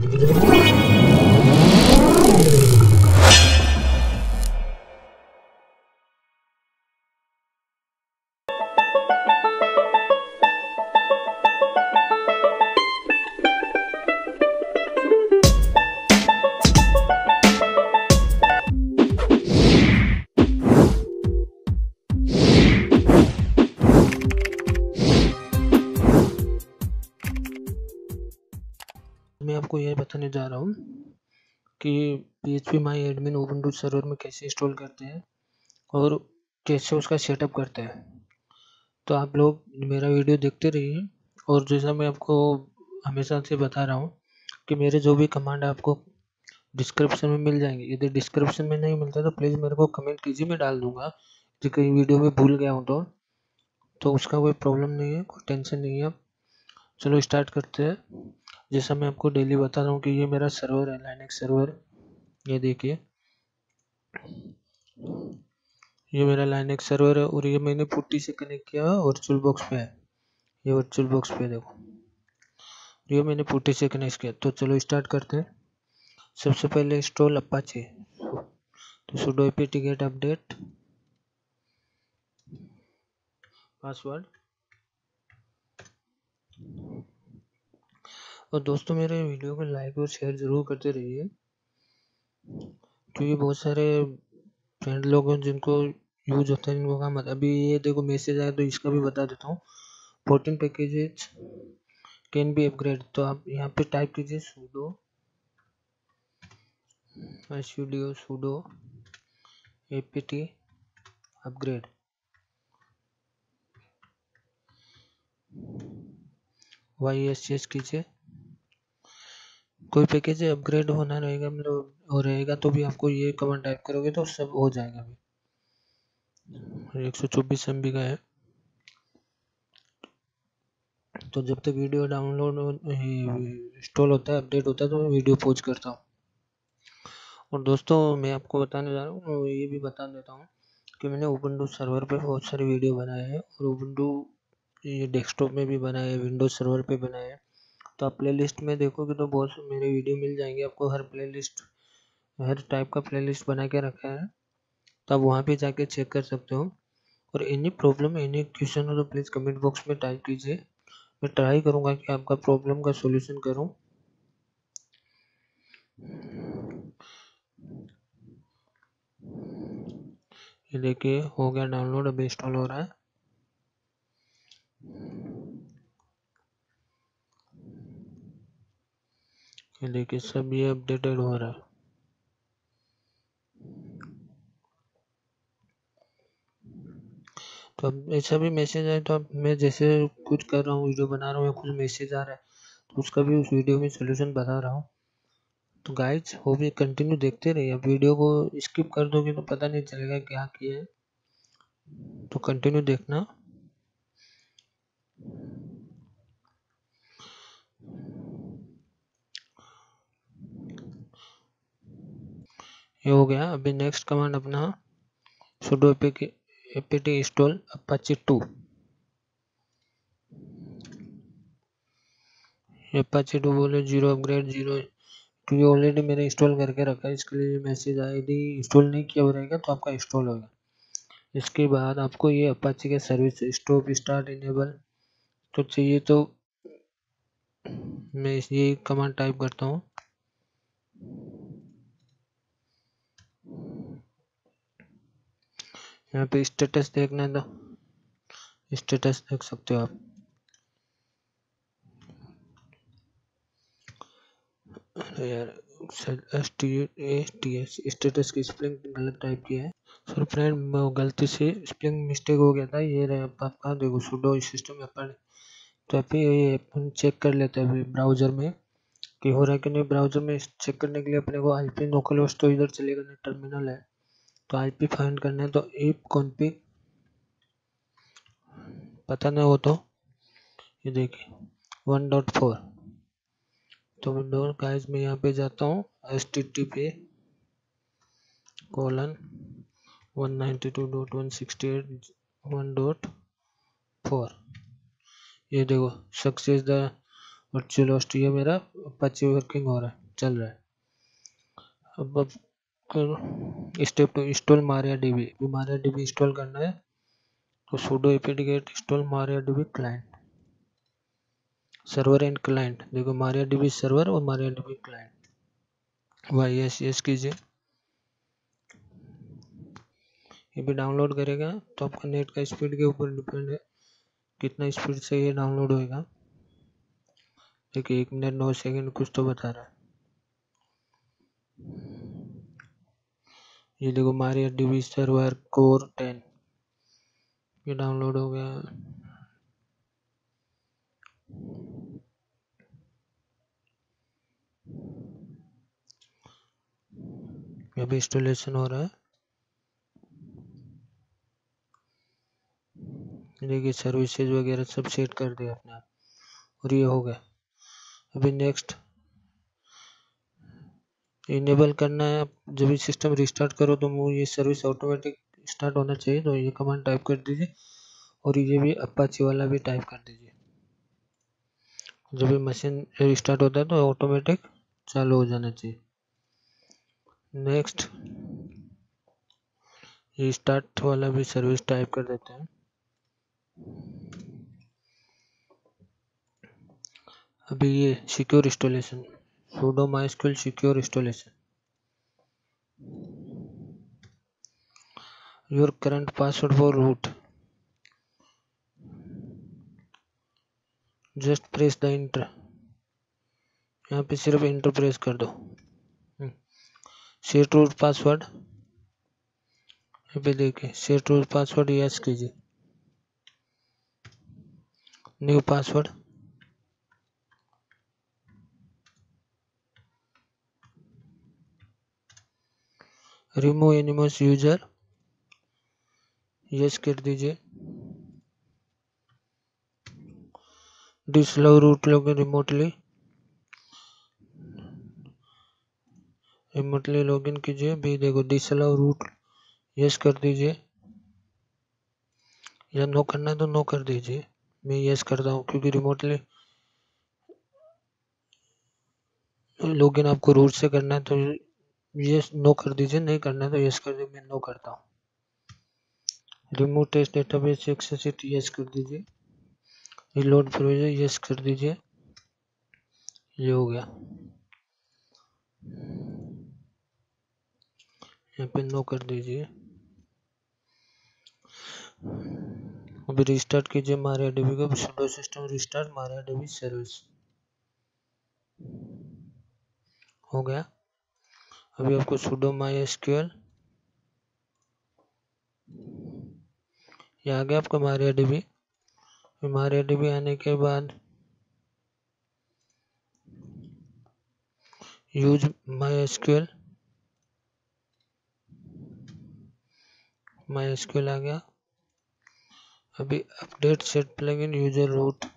मैं आपको यह बताने जा रहा हूँ कि PHP my admin Ubuntu server में कैसे इंस्टॉल करते हैं और कैसे उसका सेटअप करते हैं। तो आप लोग मेरा वीडियो देखते रहिए। और जैसा मैं आपको हमेशा से बता रहा हूँ कि मेरे जो भी कमांड आपको डिस्क्रिप्शन में मिल जाएंगे। यदि डिस्क्रिप्शन में नहीं मिलता तो प्लीज़ मेरे को कमेंट कीजिए, मैं डाल दूंगा। जो कहीं वीडियो में भूल गया हूँ तो उसका कोई प्रॉब्लम नहीं है, कोई टेंशन नहीं है। चलो स्टार्ट करते हैं। जैसा मैं आपको डेली बता रहा हूँ कि ये मेरा सर्वर है, लाइनक्स सर्वर। ये देखिए, ये मेरा लाइनक्स सर्वर है और ये मैंने पुट्टी से कनेक्ट किया है, वर्चुअल बॉक्स पे है। ये वर्चुअल बॉक्स पे देखो, ये मैंने पुट्टी से कनेक्ट किया। तो चलो स्टार्ट करते हैं। सबसे पहले इंस्टॉल अपाचे। तो sudo apt get update password. और दोस्तों मेरे वीडियो को लाइक और शेयर जरूर करते रहिए, क्योंकि बहुत सारे फ्रेंड लोग हैं जिनको यूज होता है, इनको काम आता है। अभी ये देखो मैसेज आया तो इसका भी बता देता हूँ। 14 पैकेजेस कैन बी अपग्रेड। तो आप यहाँ पे टाइप कीजिए sudo apt अपग्रेड। YSS कीजिए। कोई पैकेज अपग्रेड होना रहेगा मतलब हो रहेगा तो भी आपको ये कमांड टाइप करोगे तो सब हो जाएगा। अभी 124 MB का है। तो जब तक वीडियो डाउनलोड इंस्टॉल होता है, अपडेट होता है, तो मैं वीडियो पॉज करता हूँ। और दोस्तों मैं आपको बताने जा रहा हूँ, ये भी बता देता हूँ कि मैंने उबुंटू सर्वर पे बहुत सारे वीडियो बनाए हैं और उबुंटू ये डेस्कटॉप में भी बनाए हैं, विंडोज सर्वर पे बनाए हैं। तो आप प्लेलिस्ट में देखोगे तो बहुत मेरे वीडियो मिल जाएंगे आपको। हर टाइप का प्लेलिस्ट बना के रखा है, तो आप वहाँ पे जाके चेक कर सकते हो। और एनी प्रॉब्लम, एनी क्वेश्चन हो तो प्लीज़ कमेंट बॉक्स में टाइप कीजिए। मैं ट्राई करूँगा कि आपका प्रॉब्लम का सॉल्यूशन करूँ। ये देखिए हो गया डाउनलोड, अभी इंस्टॉल हो रहा है। ये देखिए सब ये अपडेटेड हो रहा है। तो अब ऐसा भी मैसेज आए तो अब मैं जैसे कुछ कर रहा हूँ, वीडियो बना रहा हूँ या कुछ मैसेज आ रहा है तो उसका भी उस वीडियो में सोल्यूशन बता रहा हूँ। तो गाइज वो भी कंटिन्यू देखते रहिए। अब वीडियो को स्किप कर दोगे तो पता नहीं चलेगा क्या किया है, तो कंटिन्यू देखना। ये हो गया। अभी नेक्स्ट कमांड अपना sudo apt install apache 2। apache 2 बोले 0 अपग्रेड 0, क्योंकि ऑलरेडी मैंने इंस्टॉल करके रखा है, इसके लिए मैसेज आया। यदि इंस्टॉल नहीं किया हो रहेगा तो आपका इंस्टॉल होगा। इसके बाद आपको ये अपाचे के सर्विस स्टॉप स्टार्ट इनेबल तो चाहिए, तो मैं ये कमांड टाइप करता हूँ। यहाँ पे स्टेटस देखना है तो स्टेटस देख सकते हो आप। यार स्टेटस की स्पेलिंग गलत टाइप किया है। सर फ्रेंड गलती से स्पेलिंग मिस्टेक हो गया था। ये रहे आपका देखो sudo सिस्टम अपन। तो अपन चेक कर लेते हैं अभी ब्राउजर में कि हो रहा है कि नहीं। ब्राउजर में चेक करने के लिए अपने को IP लोकलहोस्ट तो इधर चलेगा नहीं, टर्मिनल है तो IP फाइंड करना है। तो if config पता नहीं हो तो ये देखिए 1.4। तो विंडोज गाइस मैं यहाँ पे जाता हूँ http://192.168.1.4। ये देखो सक्सेस द वर्चुअल होस्ट, ये मेरा अपाचे वर्किंग हो रहा है, चल रहा है। अब step 2 install MariaDB। MariaDB install करना है तो sudo apt-get install MariaDB client, server and client. देखो MariaDB सर्वर और MariaDB क्लाइंट, yes कीजिए। ये भी डाउनलोड करेगा तो आपका नेट का स्पीड के ऊपर डिपेंड है कितना स्पीड से ये डाउनलोड होएगा। देखिए 1 मिनट 9 सेकंड कुछ तो बता रहा है। ये देखो MariaDB सर्वर कोर 10 ये डाउनलोड हो गया। अभी इंस्टॉलेशन हो रहा है। देखिए सर्विसेज वगैरह सब सेट कर दिया अपने आप और ये हो गया। अभी नेक्स्ट इनेबल करना है। आप जब भी सिस्टम रिस्टार्ट करो तो ये सर्विस ऑटोमेटिक स्टार्ट होना चाहिए, तो ये कमांड टाइप कर दीजिए और ये भी अपाचे वाला भी टाइप कर दीजिए। जब भी मशीन रिस्टार्ट होता है तो ऑटोमेटिक चालू हो जाना चाहिए। नेक्स्ट ये स्टार्ट वाला भी सर्विस टाइप कर देते हैं। अभी ये secure installation, sudo mysql secure installation, your current password for root, just press the enter। यहाँ पे सिर्फ इंटर प्रेस कर दो। सेट रूट पासवर्ड, यहाँ पे देखिए सेट रूट पासवर्ड यस कीजिए। New password, remove anonymous user yes कर दीजिए। Disallow root login remotely login कीजिए। भी देखो डिसअलाउ रूट यस कर दीजिए, या नो करना है तो नो कर दीजिए। मैं यस करता हूँ क्योंकि रिमोटली लॉगिन आपको रूट से करना है तो यस नो कर दीजिए, नहीं करना है तो यस कर दीजिए। मैं नो करता हूँ। Remove test database access yes कर दीजिए। रिलोड प्रोविजन यस कर दीजिए। ये हो गया। यहाँ पे नो कर दीजिए। अभी रिस्टार्ट कीजिए MariaDB को। sudo system restart MariaDB service हो गया। अभी आपको sudo mysql, ये आ गया आपका MariaDB। MariaDB आने के बाद यूज mysql आ गया। अभी update set plugin user root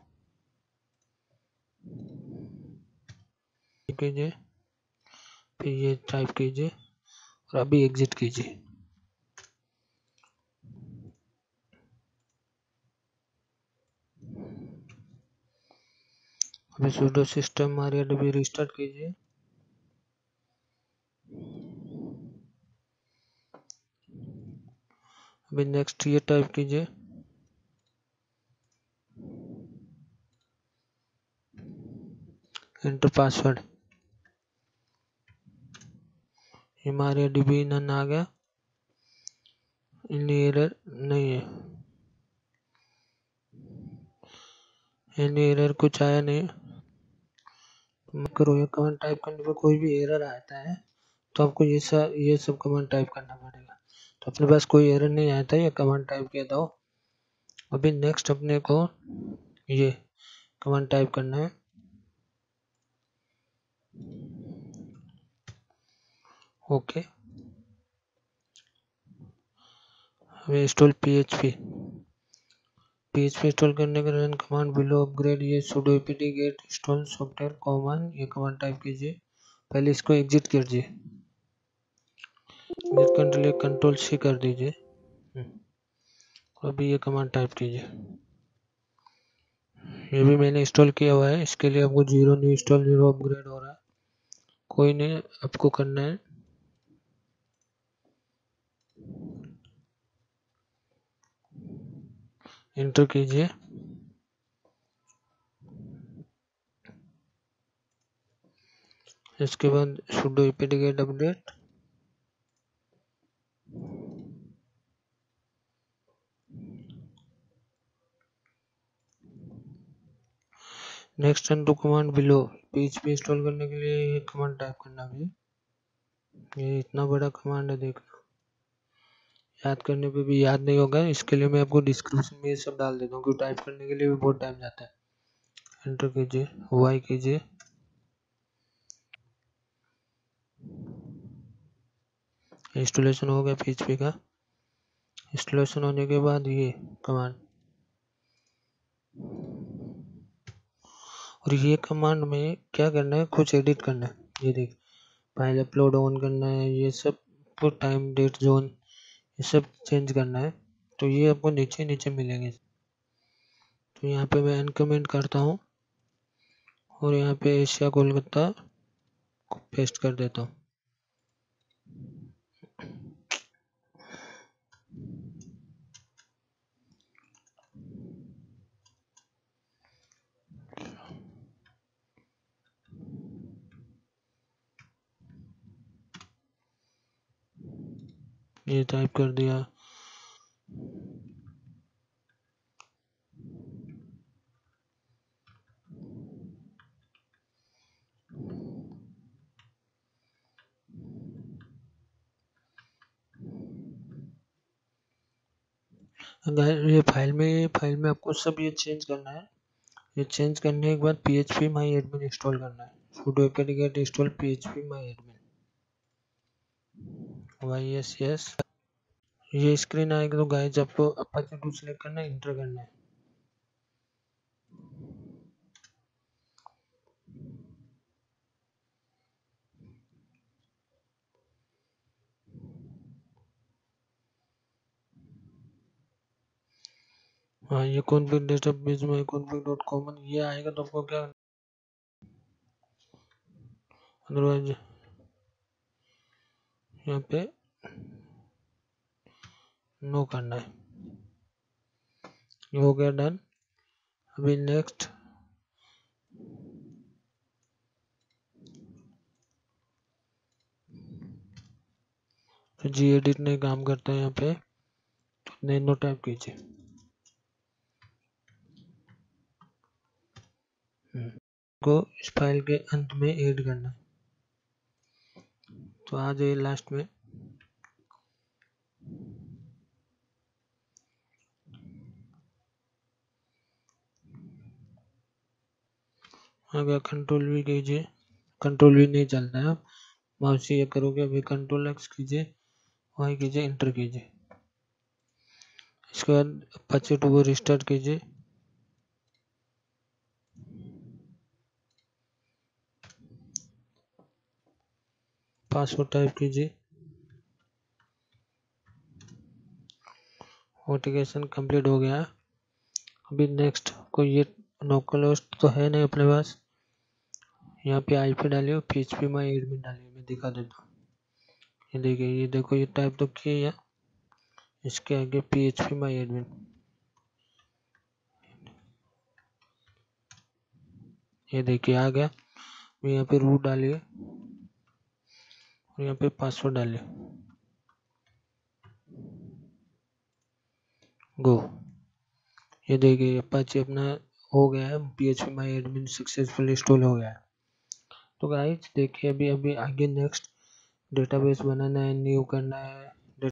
कीजिए, फिर ये टाइप कीजिए और अभी एग्जिट कीजिए। अभी sudo system MariaDB रिस्टार्ट कीजिए। अभी नेक्स्ट ये टाइप कीजिए, एंटर पासवर्ड। ये MariaDB नन आ गया, इनली एरर नहीं है, इनली एरर कुछ आया नहीं। करो ये कमांड टाइप करने पर कोई भी एरर आता है तो आपको ये सब कमांड टाइप करना पड़ेगा। तो अपने पास कोई एरर नहीं आया था, ये कमांड टाइप किया था। अभी नेक्स्ट अपने को ये कमांड टाइप करना है, ओके। अभी इंस्टॉल PHP इंस्टॉल करने के रन कमांड बिलो अपग्रेड, ये sudo apt-get install software common, ये कमांड टाइप कीजिए। पहले इसको एग्जिट कीजिए, कंट्रोल C कर दीजिए। अभी ये कमांड टाइप कीजिए, ये भी मैंने इंस्टॉल किया हुआ है। इसके लिए आपको 0 न्यू इंस्टॉल 0 अपग्रेड हो रहा है, कोई नहीं, आपको करना है। इंटर कीजिए। इसके बाद sudo apt-get update. Next run two command below. PHP install करने के लिए ये कमांड टाइप करना भी। ये इतना बड़ा कमांड है, देखना, याद करने पे भी याद नहीं होगा। इसके लिए मैं आपको डिस्क्रिप्शन में ये सब डाल देता हूँ, क्योंकि टाइप करने के लिए भी बहुत टाइम जाता है। एंटर कीजिए, वाई कीजिए। इंस्टॉलेशन हो गया PHP का। इंस्टॉलेशन होने के बाद ये कमांड, और ये कमांड में क्या करना है, कुछ एडिट करना है। ये देख, फाइल अपलोड ऑन करना है, ये सब टाइम डेट जोन ये सब चेंज करना है। तो ये आपको नीचे नीचे मिलेंगे। तो यहाँ पे मैं अनकमेंट करता हूँ और यहाँ पे एशिया कोलकाता पेस्ट कर देता हूँ। ये टाइप कर दिया। ये फाइल में आपको सब ये चेंज करना है। ये चेंज करने के बाद PHP माई एडमिन इंस्टॉल करना है। sudo apt-get install PHP my admin, yes। ये स्क्रीन आएगा। तो गाइस आपको अपाचे 2 सेलेक्ट करना है, इंटर करना है। हाँ, ये config database में config.common ये आएगा। तो आपको क्या, अदरवाइज यहाँ पे नो करना है। ये हो गया डन। अभी नेक्स्ट तो gedit ने काम करता है। यहाँ पे तो नैनो टाइप कीजिए। को इस फाइल के अंत में ऐड करना है। तो आ जाइए लास्ट में, आ गया। कंट्रोल V कीजिए। कंट्रोल V नहीं चलता है, माउस ये करोगे। अभी कंट्रोल X कीजिए, वाई कीजिए, इंटर कीजिए। इसके बाद अपाचे 2 को रिस्टार्ट कीजिए। पासवर्ड टाइप कीजिए। ऑथेंटिकेशन कंप्लीट हो गया। अभी नेक्स्ट कोई ये लोकलहोस्ट तो है नहीं अपने पास। यहाँ पे IP डालिए, PHP माई एडमिन डालिए। मैं दिखा देता हूँ। ये देखिए, ये देखो, ये टाइप तो किए या इसके आगे PHP माई एडमिन। ये देखिए आ गया। यहाँ पे रूट डालिए और यहाँ पे पासवर्ड डालिए। गो। ये देखिए अपाचे अपना हो गया है। PHP my admin successful install हो गया है। तो गाइस देखिए, अभी आगे नेक्स्ट डेटाबेस बनाना है, न्यू करना है,